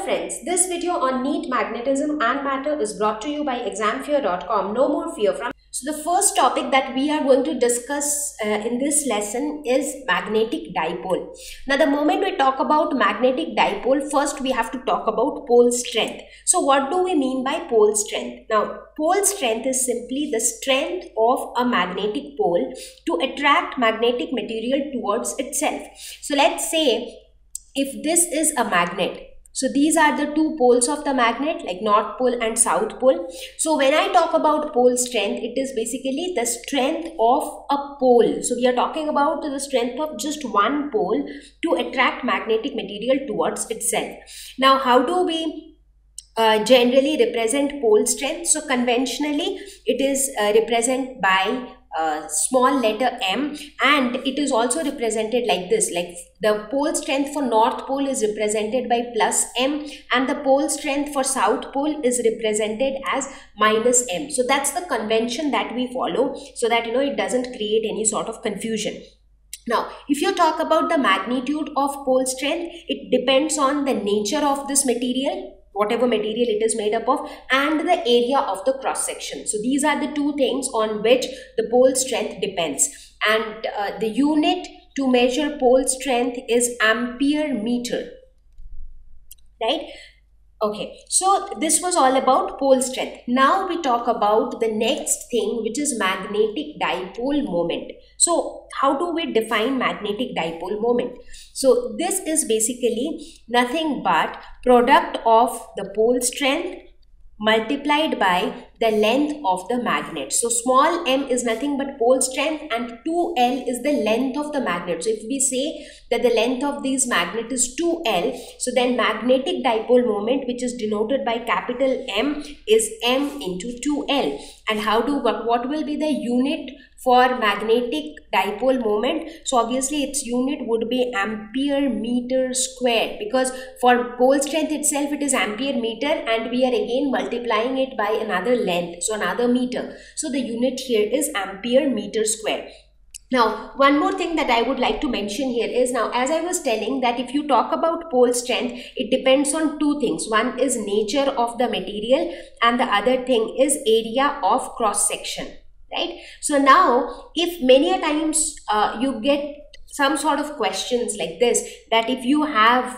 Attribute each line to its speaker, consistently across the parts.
Speaker 1: friends, this video on NEET magnetism and matter is brought to you by examfear.com. No more fear from. So the first topic that we are going to discuss in this lesson is magnetic dipole. Now the moment we talk about magnetic dipole, first we have to talk about pole strength. So what do we mean by pole strength? Now pole strength is simply the strength of a magnetic pole to attract magnetic material towards itself. So let's say if this is a magnet, so these are the two poles of the magnet, like north pole and south pole. So when I talk about pole strength, it is basically the strength of a pole. So we are talking about the strength of just one pole to attract magnetic material towards itself. Now how do we generally represent pole strength? So conventionally it is represented by small letter m, and it is also represented like this, like the pole strength for north pole is represented by plus m and the pole strength for south pole is represented as minus m. So that's the convention that we follow, so that it doesn't create any sort of confusion. Now if you talk about the magnitude of pole strength, it depends on the nature of this material, whatever material it is made up of, and the area of the cross section. So these are the two things on which the pole strength depends, and the unit to measure pole strength is ampere meter, right? Okay, so this was all about pole strength. Now we talk about the next thing, which is magnetic dipole moment. So how do we define magnetic dipole moment? So this is basically nothing but product of the pole strength multiplied by the length of the magnet. So small m is nothing but pole strength and 2L is the length of the magnet. So if we say that the length of this magnet is 2L, so then magnetic dipole moment, which is denoted by capital M, is m into 2L. And what will be the unit for magnetic dipole moment? So obviously its unit would be ampere meter squared, because for pole strength itself it is ampere meter and we are again multiplying it by another length, so another meter. So the unit here is ampere meter squared. Now, one more thing that I would like to mention here is, now as I was telling, that if you talk about pole strength, it depends on two things. One is nature of the material and the other thing is area of cross section, right? So now if many a times you get some sort of questions like this, that if you have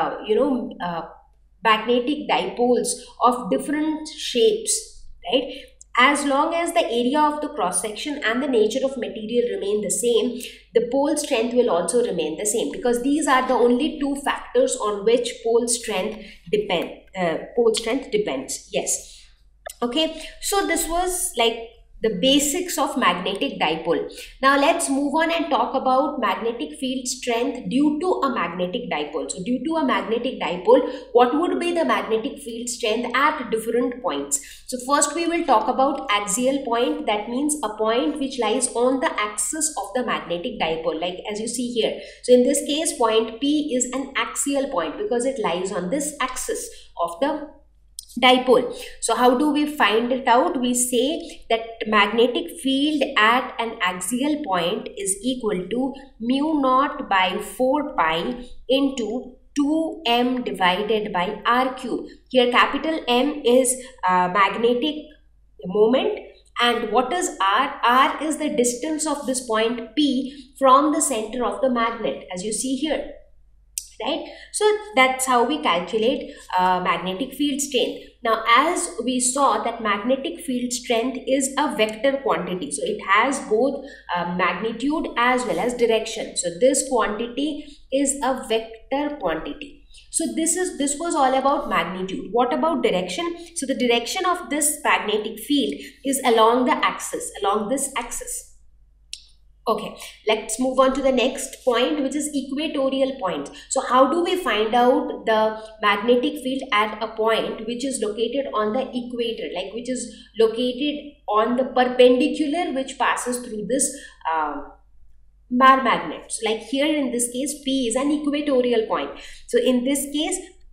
Speaker 1: magnetic dipoles of different shapes, right, as long as the area of the cross section and the nature of material remain the same, the pole strength will also remain the same, because these are the only two factors on which pole strength depends. Yes. Okay, so this was like the basics of magnetic dipole. Now let's move on and talk about magnetic field strength due to a magnetic dipole. So due to a magnetic dipole, what would be the magnetic field strength at different points? So first we will talk about axial point. That means a point which lies on the axis of the magnetic dipole, like as you see here. So in this case, point P is an axial point because it lies on this axis of the dipole. So how do we find it out? We say that magnetic field at an axial point is equal to mu naught by 4 pi into 2m divided by r cube. Here capital M is magnetic moment, and what is r? R is the distance of this point P from the center of the magnet, as you see here, right? So that's how we calculate magnetic field strength. Now as we saw that magnetic field strength is a vector quantity, so it has both magnitude as well as direction. So this quantity is a vector quantity. So this was all about magnitude. What about direction? So the direction of this magnetic field is along the axis, along this axis. Okay, let's move on to the next point, which is equatorial point. So how do we find out the magnetic field at a point which is located on the equator, like which is located on the perpendicular which passes through this bar magnet? So like here in this case, P is an equatorial point. So in this case,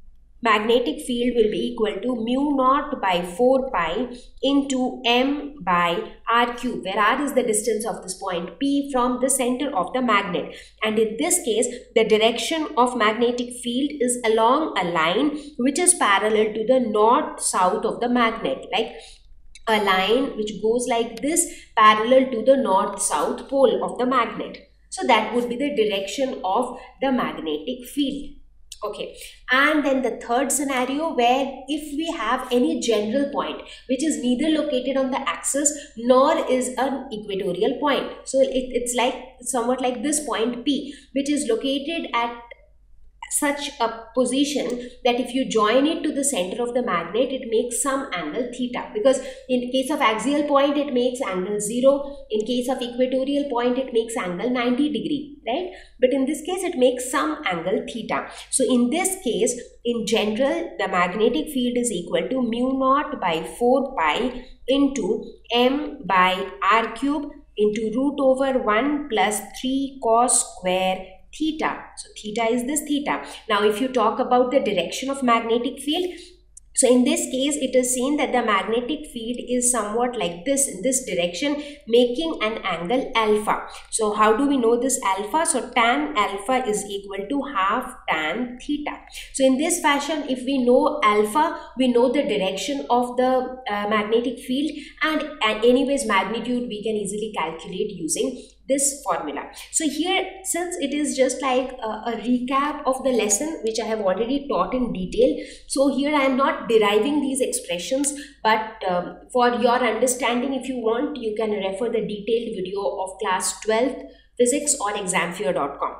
Speaker 1: magnetic field will be equal to mu naught by 4 pi into m by r cube, where r is the distance of this point P from the center of the magnet. And in this case, the direction of magnetic field is along a line which is parallel to the north-south of the magnet, like a line which goes like this, parallel to the north-south pole of the magnet. So that would be the direction of the magnetic field. Okay, and then the third scenario, where if we have any general point which is neither located on the axis nor is an equatorial point. So it's like somewhat like this point P, which is located at such a position that if you join it to the center of the magnet, it makes some angle theta, because in case of axial point it makes angle 0, in case of equatorial point it makes angle 90 degree, right? But in this case it makes some angle theta. So in this case, in general, the magnetic field is equal to mu naught by 4 pi into m by r cube into root over 1 plus 3 cos square theta. So theta is this theta. Now if you talk about the direction of magnetic field, so in this case it is seen that the magnetic field is somewhat like this, in this direction, making an angle alpha. So how do we know this alpha? So tan alpha is equal to half tan theta. So in this fashion, if we know alpha, we know the direction of the magnetic field, and anyways magnitude we can easily calculate using this formula. So here, since it is just like a recap of the lesson which I have already taught in detail, so here I am not deriving these expressions, but for your understanding, if you want, you can refer the detailed video of class 12th physics on examfear.com.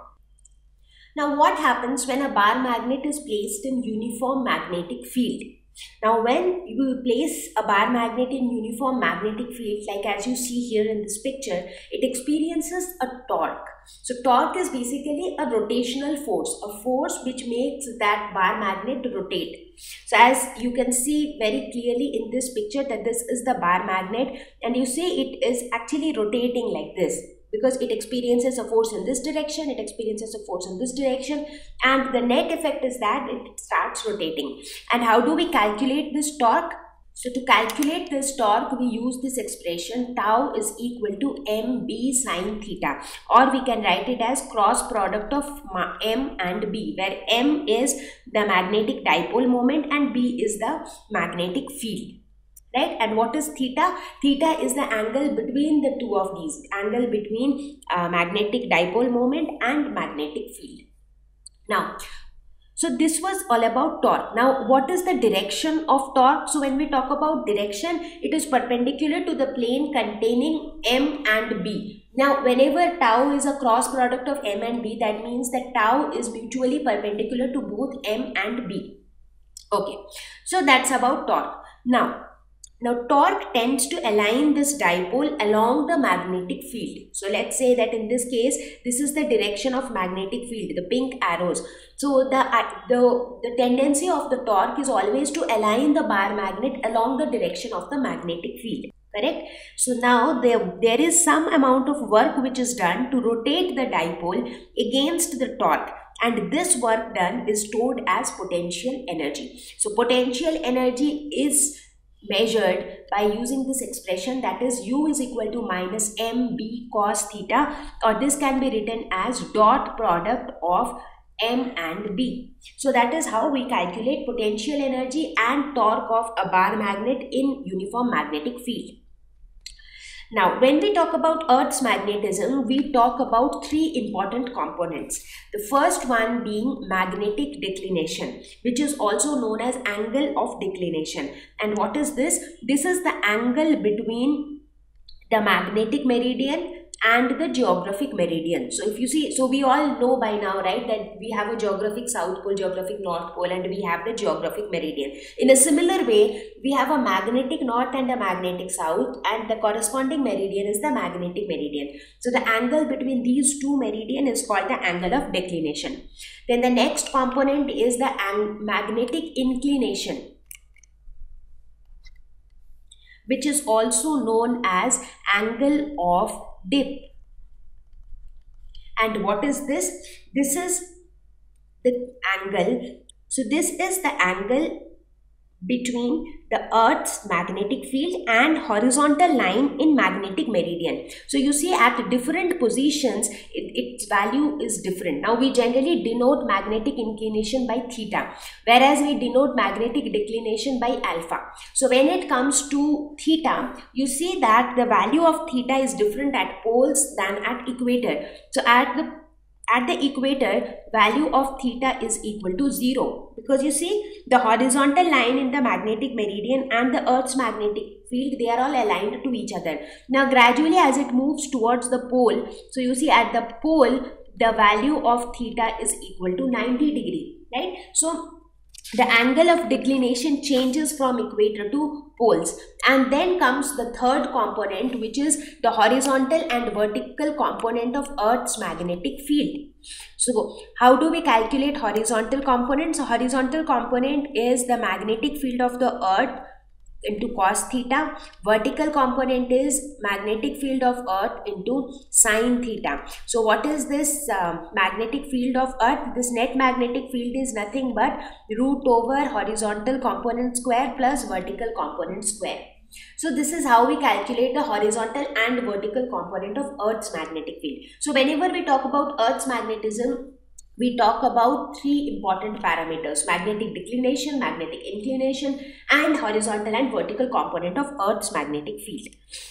Speaker 1: Now what happens when a bar magnet is placed in uniform magnetic field? Now when you place a bar magnet in uniform magnetic field, like as you see here in this picture, it experiences a torque. So torque is basically a rotational force, a force which makes that bar magnet rotate. So as you can see very clearly in this picture that this is the bar magnet, and you see it is actually rotating like this, because it experiences a force in this direction, it experiences a force in this direction, and the net effect is that it starts rotating. And how do we calculate this torque? So to calculate this torque, we use this expression tau is equal to mb sine theta, or we can write it as cross product of m and b, where m is the magnetic dipole moment and b is the magnetic field. Right? And what is theta? Theta is the angle between the two of these, angle between magnetic dipole moment and magnetic field. Now, so this was all about torque. Now, what is the direction of torque? So when we talk about direction, it is perpendicular to the plane containing m and b. Now, whenever tau is a cross product of m and b, that means that tau is mutually perpendicular to both m and b. Okay, so that's about torque. Now torque tends to align this dipole along the magnetic field. So let's say that in this case, this is the direction of magnetic field, the pink arrows. So the tendency of the torque is always to align the bar magnet along the direction of the magnetic field. Correct? So now there is some amount of work which is done to rotate the dipole against the torque. And this work done is stored as potential energy. So potential energy is measured by using this expression, that is U is equal to minus mb cos theta, or this can be written as dot product of m and b. So that is how we calculate potential energy and torque of a bar magnet in uniform magnetic field. Now, when we talk about Earth's magnetism, we talk about three important components. The first one being magnetic declination, which is also known as angle of declination. And what is this? This is the angle between the magnetic meridian and the geographic meridian. So if you see, so we all know by now, right, that we have a geographic south pole, geographic north pole, and we have the geographic meridian. In a similar way, we have a magnetic north and a magnetic south, and the corresponding meridian is the magnetic meridian. So the angle between these two meridian is called the angle of declination. Then the next component is the magnetic inclination, which is also known as angle of dip. And what is this? This is the angle So this is the angle between the Earth's magnetic field and horizontal line in magnetic meridian. So you see at different positions its value is different. Now we generally denote magnetic inclination by theta, whereas we denote magnetic declination by alpha. So when it comes to theta, you see that the value of theta is different at poles than at equator. So at the equator, value of theta is equal to 0, because you see the horizontal line in the magnetic meridian and the Earth's magnetic field, they are all aligned to each other. Now gradually as it moves towards the pole, so you see at the pole the value of theta is equal to 90 degree, right? So the angle of declination changes from equator to poles. And then comes the third component, which is the horizontal and vertical component of Earth's magnetic field. So how do we calculate horizontal component? So horizontal component is the magnetic field of the Earth into cos theta. Vertical component is magnetic field of Earth into sin theta. So what is this magnetic field of Earth? This net magnetic field is nothing but root over horizontal component square plus vertical component square. So this is how we calculate the horizontal and vertical component of Earth's magnetic field. So whenever we talk about Earth's magnetism, we talk about three important parameters: magnetic declination, magnetic inclination, and horizontal and vertical component of Earth's magnetic field.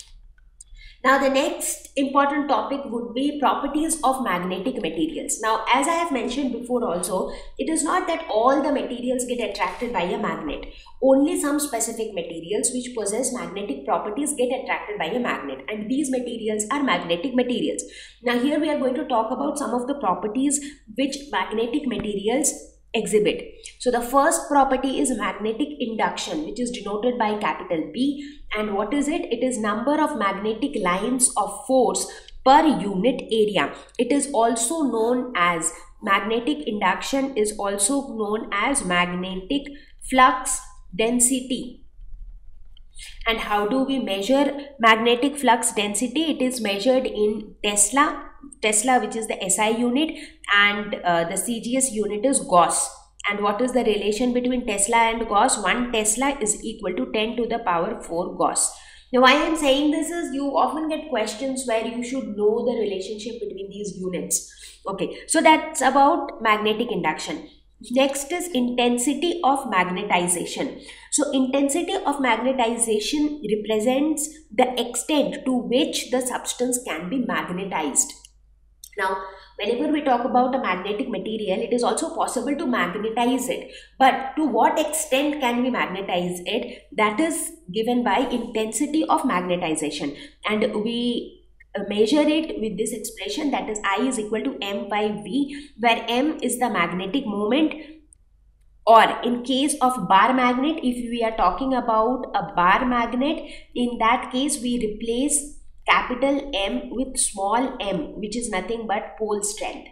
Speaker 1: Now the next important topic would be properties of magnetic materials. Now as I have mentioned before also, it is not that all the materials get attracted by a magnet. Only some specific materials which possess magnetic properties get attracted by a magnet, and these materials are magnetic materials. Now here we are going to talk about some of the properties which magnetic materials exhibit. So the first property is magnetic induction, which is denoted by capital B. And what is it? It is number of magnetic lines of force per unit area. It is also known as magnetic induction, is also known as magnetic flux density. And how do we measure magnetic flux density? It is measured in Tesla, which is the SI unit, and the CGS unit is Gauss. And what is the relation between Tesla and Gauss? 1 Tesla is equal to 10 to the power 4 Gauss. Now why I am saying this is you often get questions where you should know the relationship between these units. Okay, so that's about magnetic induction. Next is intensity of magnetization. So intensity of magnetization represents the extent to which the substance can be magnetized. Now, whenever we talk about a magnetic material, it is also possible to magnetize it. But to what extent can we magnetize it? That is given by intensity of magnetization. And we measure it with this expression, that is I is equal to m by v, where m is the magnetic moment. Or in case of bar magnet, if we are talking about a bar magnet, in that case we replace capital M with small m, which is nothing but pole strength.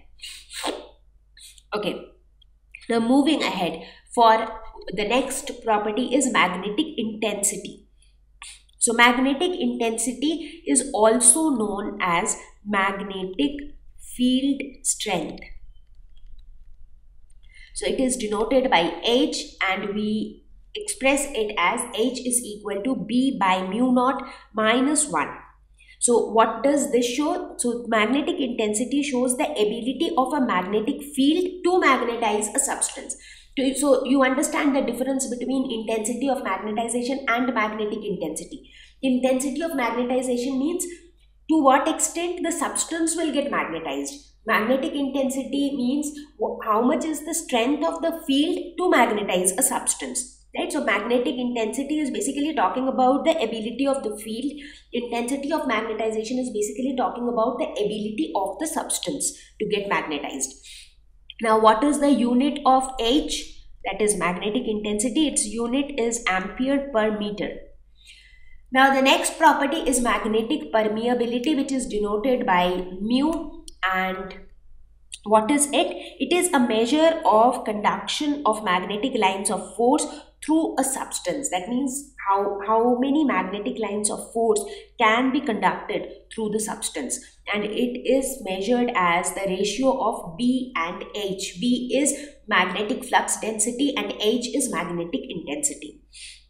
Speaker 1: Okay, now moving ahead, for the next property is magnetic intensity. So magnetic intensity is also known as magnetic field strength. So it is denoted by H, and we express it as H is equal to B by mu naught minus 1. So what does this show? So magnetic intensity shows the ability of a magnetic field to magnetize a substance. So you understand the difference between intensity of magnetization and magnetic intensity. Intensity of magnetization means to what extent the substance will get magnetized. Magnetic intensity means how much is the strength of the field to magnetize a substance. Right? So magnetic intensity is basically talking about the ability of the field. Intensity of magnetization is basically talking about the ability of the substance to get magnetized. Now what is the unit of H? That is magnetic intensity. Its unit is ampere per meter. Now the next property is magnetic permeability, which is denoted by mu. And what is it? It is a measure of conduction of magnetic lines of force through a substance. That means how many magnetic lines of force can be conducted through the substance, and it is measured as the ratio of B and H. B is magnetic flux density, and H is magnetic intensity.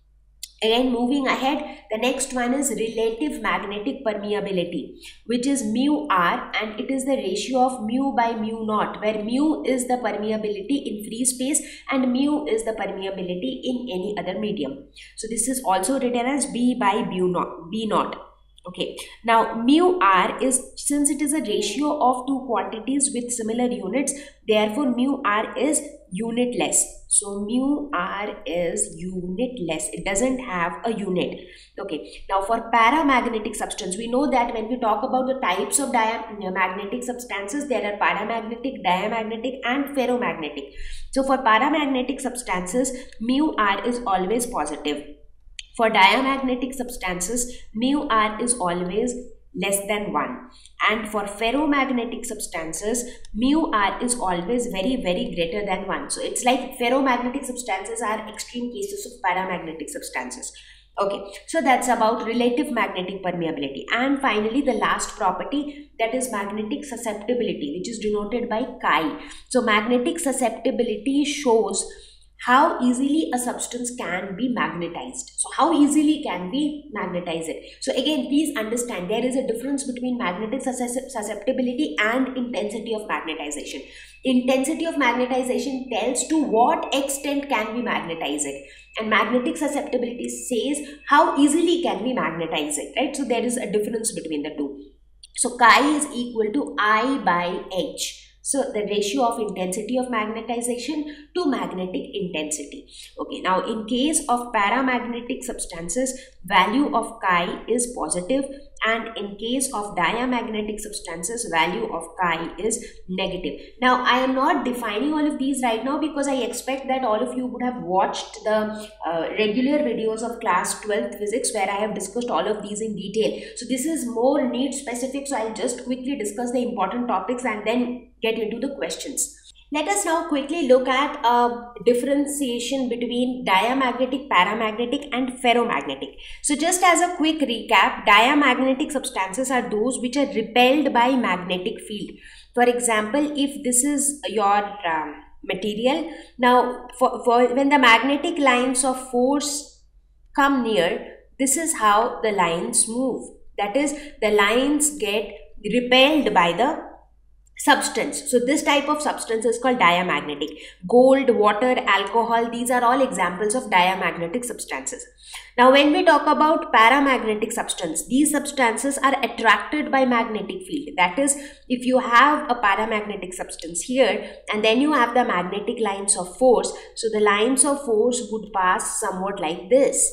Speaker 1: Again, moving ahead, the next one is relative magnetic permeability, which is mu r, and it is the ratio of mu by mu naught, where mu is the permeability in free space and mu is the permeability in any other medium. So this is also written as B by B naught. Okay, now mu r is, since it is a ratio of two quantities with similar units, therefore mu r is unitless. So mu r is unitless, it doesn't have a unit. Okay, now for paramagnetic substance, we know that when we talk about the types of magnetic substances, there are paramagnetic, diamagnetic and ferromagnetic. So for paramagnetic substances, mu r is always positive. For diamagnetic substances, mu r is always less than 1, and for ferromagnetic substances, mu r is always very greater than 1. So it's like ferromagnetic substances are extreme cases of paramagnetic substances. Okay, so that's about relative magnetic permeability. And finally, the last property, that is magnetic susceptibility, which is denoted by chi. So magnetic susceptibility shows how easily a substance can be magnetized. So how easily can we magnetize it? So again, please understand, there is a difference between magnetic susceptibility and intensity of magnetization. Intensity of magnetization tells to what extent can we magnetize it, and magnetic susceptibility says how easily can we magnetize it, right? So there is a difference between the two. So chi is equal to I by H. So the ratio of intensity of magnetization to magnetic intensity. Okay, now in case of paramagnetic substances, value of chi is positive, and in case of diamagnetic substances, value of chi is negative. Now I am not defining all of these right now because I expect that all of you would have watched the regular videos of class 12th physics where I have discussed all of these in detail. So this is more NEET specific, so I'll just quickly discuss the important topics and then get into the questions. Let us now quickly look at a differentiation between diamagnetic, paramagnetic and ferromagnetic. So just as a quick recap, diamagnetic substances are those which are repelled by magnetic field. For example, if this is your material, now for when the magnetic lines of force come near, this is how the lines move. That is, the lines get repelled by the substance. So this type of substance is called diamagnetic. Gold, water, alcohol, these are all examples of diamagnetic substances. Now when we talk about paramagnetic substance, these substances are attracted by magnetic field. That is, if you have a paramagnetic substance here and then you have the magnetic lines of force, so the lines of force would pass somewhat like this.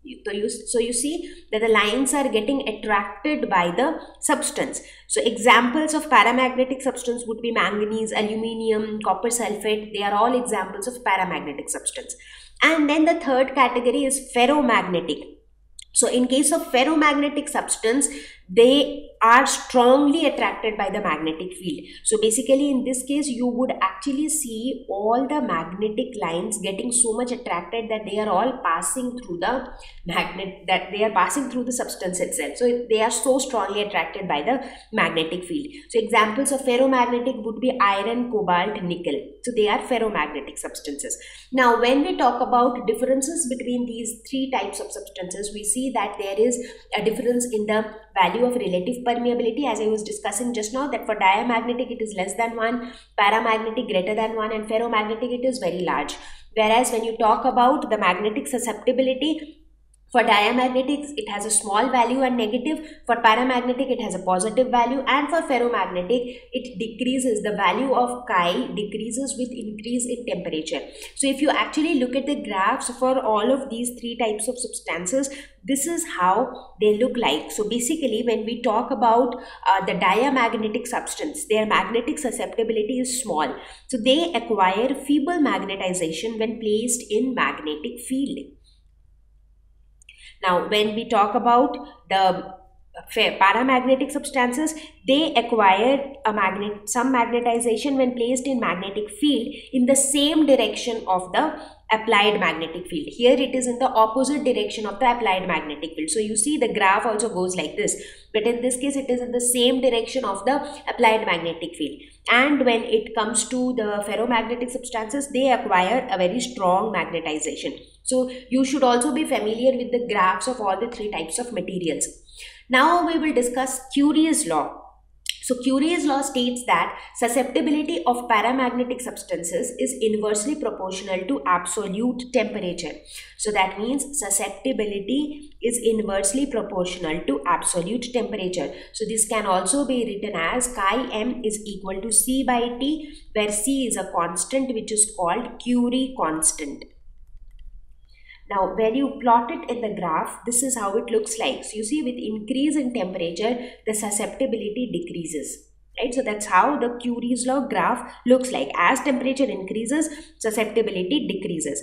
Speaker 1: So you see that the lines are getting attracted by the substance. So examples of paramagnetic substance would be manganese, aluminium, copper sulfate. They are all examples of paramagnetic substance. And then the third category is ferromagnetic. So in case of ferromagnetic substance, they are strongly attracted by the magnetic field. So basically in this case, you would actually see all the magnetic lines getting so much attracted that they are all passing through the magnet, that they are passing through the substance itself. So they are so strongly attracted by the magnetic field. So examples of ferromagnetic would be iron, cobalt, nickel. So they are ferromagnetic substances. Now when we talk about differences between these three types of substances, we see that there is a difference in the value of relative permeability, as I was discussing just now, that for diamagnetic it is less than 1, paramagnetic greater than 1, and ferromagnetic it is very large. Whereas when you talk about the magnetic susceptibility, for diamagnetic it has a small value and negative, for paramagnetic it has a positive value, and for ferromagnetic it decreases, the value of chi decreases with increase in temperature. So if you actually look at the graphs for all of these three types of substances, this is how they look like. So basically when we talk about the diamagnetic substance, their magnetic susceptibility is small. So they acquire feeble magnetization when placed in magnetic field. Now when we talk about the paramagnetic substances, they acquire some magnetization when placed in magnetic field in the same direction of the applied magnetic field. Here it is in the opposite direction of the applied magnetic field. So you see the graph also goes like this, but in this case it is in the same direction of the applied magnetic field. And when it comes to the ferromagnetic substances, they acquire a very strong magnetization. So you should also be familiar with the graphs of all the three types of materials. Now we will discuss Curie's law. So Curie's law states that susceptibility of paramagnetic substances is inversely proportional to absolute temperature. So that means susceptibility is inversely proportional to absolute temperature. So this can also be written as chi m is equal to C by T, where C is a constant which is called Curie constant. Now, when you plot it in the graph, this is how it looks like. So, you see with increase in temperature, the susceptibility decreases. Right? So, that's how the Curie's law graph looks like. As temperature increases, susceptibility decreases.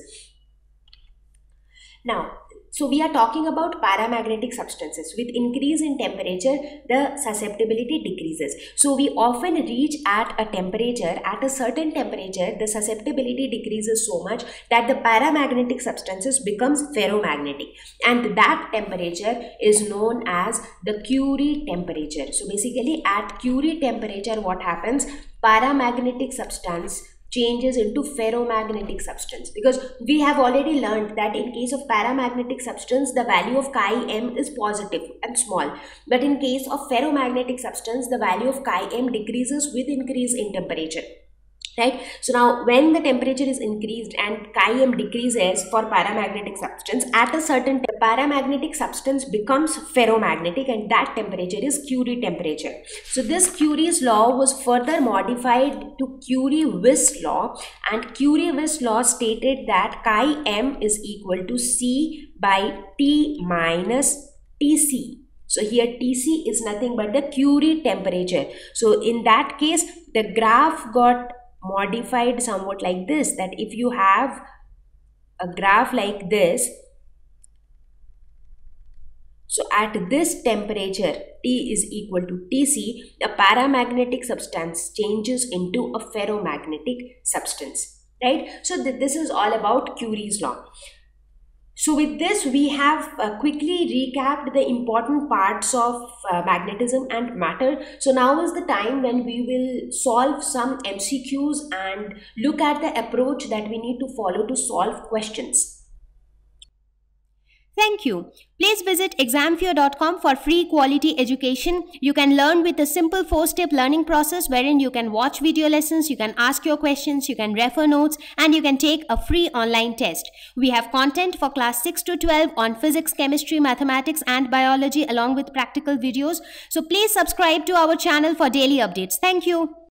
Speaker 1: Now, so we are talking about paramagnetic substances. With increase in temperature, the susceptibility decreases. So we often reach at a temperature, at a certain temperature, the susceptibility decreases so much that the paramagnetic substances becomes ferromagnetic. And that temperature is known as the Curie temperature. So basically at Curie temperature, what happens? Paramagnetic substance changes into ferromagnetic substance, because we have already learned that in case of paramagnetic substance the value of chi m is positive and small, but in case of ferromagnetic substance the value of chi m decreases with increase in temperature. Right? So now when the temperature is increased and chi m decreases for paramagnetic substance, at a certain paramagnetic substance becomes ferromagnetic, and that temperature is Curie temperature. So this Curie's law was further modified to Curie-Weiss law, and Curie-Weiss law stated that chi m is equal to C by T minus Tc. So here Tc is nothing but the Curie temperature. So in that case the graph got modified somewhat like this, that if you have a graph like this, so at this temperature T is equal to Tc, the paramagnetic substance changes into a ferromagnetic substance, right? So this is all about Curie's law. So with this we have quickly recapped the important parts of magnetism and matter. So now is the time when we will solve some MCQs and look at the approach that we need to follow to solve questions.
Speaker 2: Thank you. Please visit examfear.com for free quality education. You can learn with a simple 4-step learning process wherein you can watch video lessons, you can ask your questions, you can refer notes, and you can take a free online test. We have content for class 6 to 12 on physics, chemistry, mathematics, and biology along with practical videos. So please subscribe to our channel for daily updates. Thank you.